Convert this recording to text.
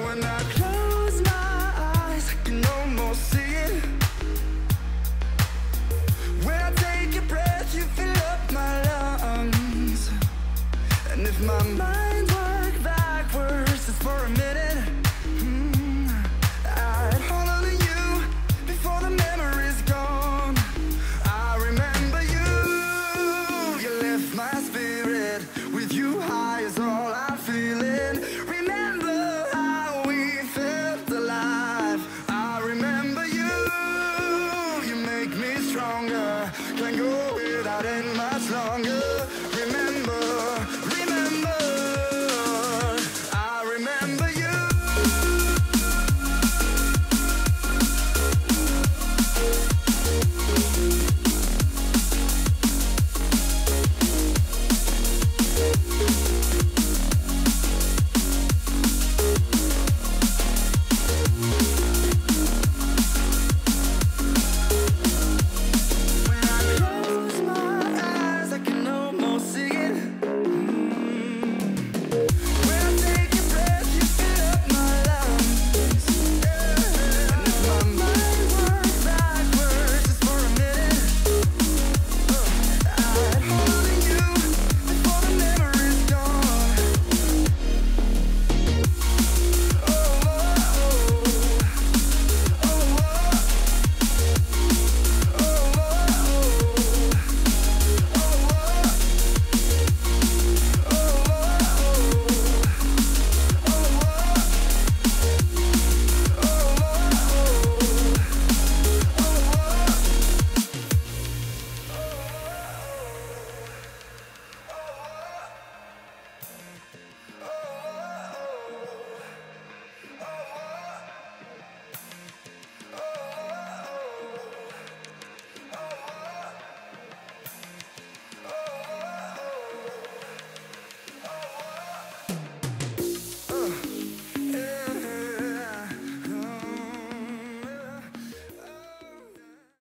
When I close my eyes, I can almost see it. When I take a breath, you fill up my lungs. And if my mind worked backwards just for a minute,